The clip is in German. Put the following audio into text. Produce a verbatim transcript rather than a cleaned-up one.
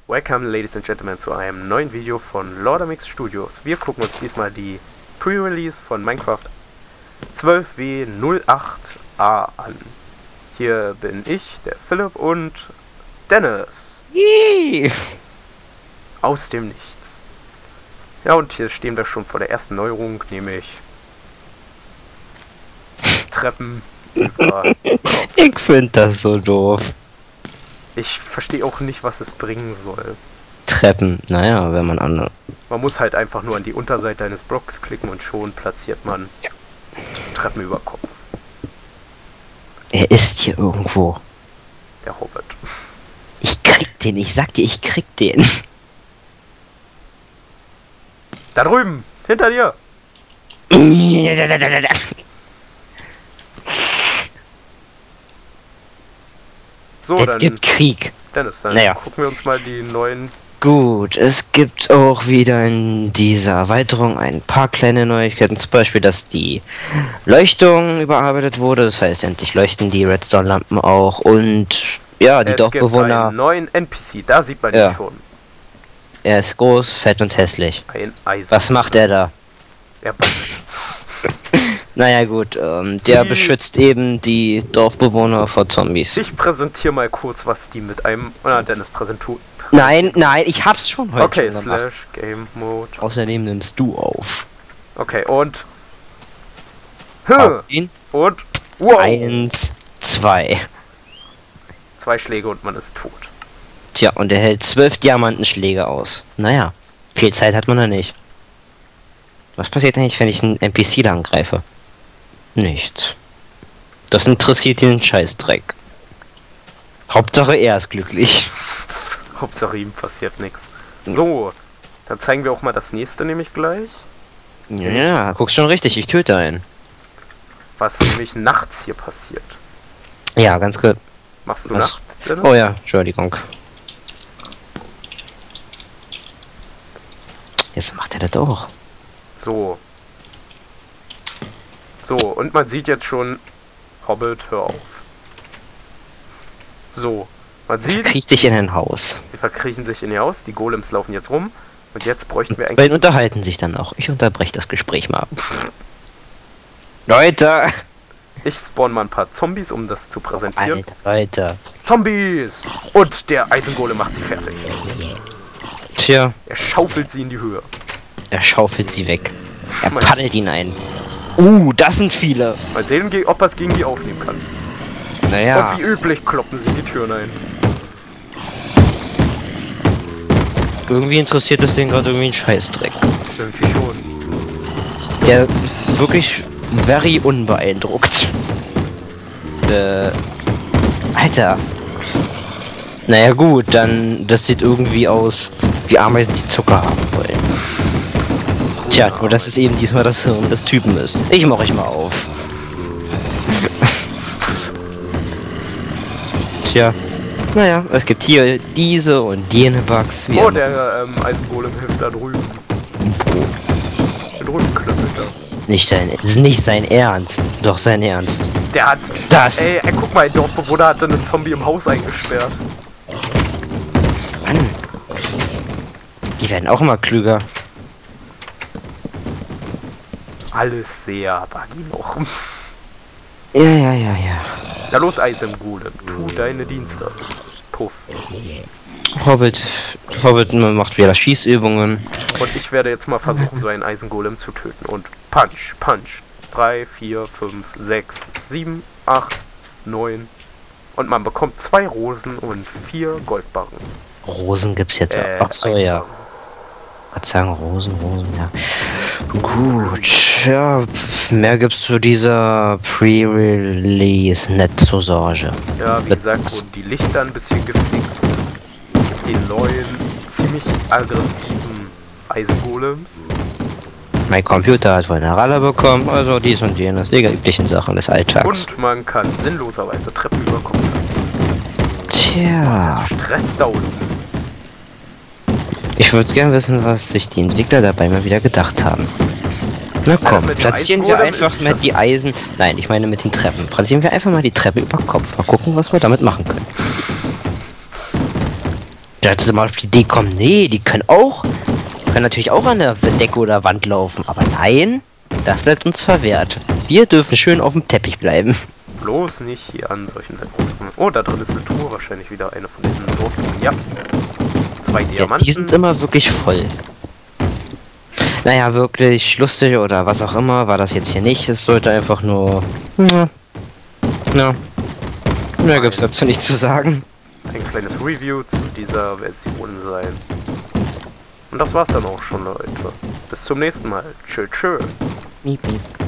Welcome, Ladies and Gentlemen, zu einem neuen Video von LordaMix Studios. Wir gucken uns diesmal die Pre-Release von Minecraft zwölf W null acht A an. Hier bin ich, der Philipp, und Dennis. Yee. Aus dem Nichts. Ja, und hier stehen wir schon vor der ersten Neuerung, nämlich Treppen über. Ich finde das so doof. Ich verstehe auch nicht, was es bringen soll. Treppen, naja, wenn man an. Man muss halt einfach nur an die Unterseite eines Blocks klicken und schon platziert man Treppen über Kopf. Er ist hier irgendwo. Der Hobbit. Ich krieg den, ich sag dir, ich krieg den. Da drüben, hinter dir. So, Es dann, gibt Krieg. Dennis, dann Naja. gucken wir uns mal die neuen... Gut, es gibt auch wieder in dieser Erweiterung ein paar kleine Neuigkeiten. Zum Beispiel, dass die Leuchtung überarbeitet wurde. Das heißt, endlich leuchten die Redstone-Lampen auch. Und ja, die es Dorfbewohner. gibt einen neuen N P C, da sieht man Ja. ihn schon. Er ist groß, fett und hässlich. Ein Eisen. Was macht er da? Er Naja gut, ähm, der Sie- beschützt eben die Dorfbewohner vor Zombies. Ich präsentiere mal kurz, was die mit einem... Ah, Dennis, präsentu... Nein, nein, ich hab's schon heute Okay, schon gemacht. slash Game Mode. Außerdem nimmst du auf. Okay, und... Hö, Auf ihn. und... Wow! Eins, zwei. Zwei Schläge und man ist tot. Tja, und er hält zwölf Diamantenschläge aus. Naja, viel Zeit hat man da nicht. Was passiert eigentlich, wenn ich einen N P C da angreife? Nichts. Das interessiert ihn Scheißdreck. Hauptsache er ist glücklich. Hauptsache ihm passiert nichts. So, dann zeigen wir auch mal das nächste nämlich gleich. Ja, guckst schon richtig, ich töte einen. Was nämlich nachts hier passiert. Ja, ganz gut. Machst du Was? nachts, Dennis? Oh ja, Entschuldigung. Jetzt macht er das doch. So. So, und man sieht jetzt schon... Hobbit, hör auf. So, man sieht, Kriegst dich in ein Haus. sie verkriechen sich in ihr Haus, die Golems laufen jetzt rum. Und jetzt bräuchten wir eigentlich... Beiden unterhalten sich dann auch. Ich unterbreche das Gespräch mal. Leute! Ich spawn mal ein paar Zombies, um das zu präsentieren. Alter, Leute. Zombies! Und der Eisengolem macht sie fertig. Tja, Er schaufelt sie in die Höhe. er schaufelt sie weg. Er Mein- paddelt ihn ein. Uh, das sind viele. Mal sehen, ge- ob er es gegen die aufnehmen kann. Naja, Und wie üblich kloppen sie die Türen ein. irgendwie interessiert es den gerade irgendwie ein Scheißdreck. Irgendwie schon. Der wirklich very unbeeindruckt. Äh, Alter. Naja gut, dann das sieht irgendwie aus wie Ameisen, die Zucker haben wollen. Tja, nur dass es eben diesmal das Hirn des Typen ist. Ich mach euch mal auf. Tja. Naja, es gibt hier diese und jene Bugs. Wie Oh, immer. der ähm, Eisengolem hilft da drüben. Wo? Da drüben knüppelt er. Nicht dein, ist nicht sein Ernst. Doch sein Ernst. Der hat... Das. Ey, ey, guck mal, ein Dorfbewohner hatte einen Zombie im Haus eingesperrt. Mann. Die werden auch immer klüger. Alles sehr buggy noch. Ja, ja, ja, ja. Na los, Eisengolem, tu deine Dienste. Puff. Hobbit, Hobbit macht wieder Schießübungen. Und ich werde jetzt mal versuchen, so einen Eisengolem zu töten. Und Punch, Punch. drei, vier, fünf, sechs, sieben, acht, neun. Und man bekommt zwei Rosen und vier Goldbarren. Rosen gibt's jetzt. Äh, Ach so, ja. Eisenbarren. Gott sagen, Rosen, Rosen, ja. Gut, ja, pf, mehr gibt's zu dieser Pre-Release nicht zur Sorge. Ja, wie gesagt, wurden die Lichter ein bisschen gefixt. Es gibt die neuen, ziemlich aggressiven Eisengolems. Mein Computer hat wohl eine Ralle bekommen, also dies und jenes, die üblichen Sachen des Alltags. Und man kann sinnloserweise Treppen überkommen lassen. Tja, Stress da unten. ich würde gern wissen, was sich die Entwickler dabei mal wieder gedacht haben. Na komm, mit dem platzieren wir Eisengolem einfach ist mal das- die Eisen... Nein, ich meine mit den Treppen. Platzieren wir einfach mal die Treppe über Kopf. Mal gucken, was wir damit machen können. Da hätte sie mal auf die Idee kommen, nee, die können auch, können natürlich auch an der Decke oder Wand laufen, aber nein, das bleibt uns verwehrt. Wir dürfen schön auf dem Teppich bleiben. Bloß nicht hier an solchen Orten. Oh, da drin ist eine Truhe, wahrscheinlich wieder eine von diesen Notruhen. Ja. Zwei Ja, Diamanten. die sind immer wirklich voll. Naja, wirklich lustig oder was auch immer war das jetzt hier nicht. Es sollte einfach nur... Ja. Ja. Mehr gibt's dazu nicht zu sagen. Ein kleines Review zu dieser Version sein. Und das war's dann auch schon, Leute. Bis zum nächsten Mal. Tschö, tschö. Miep, miep.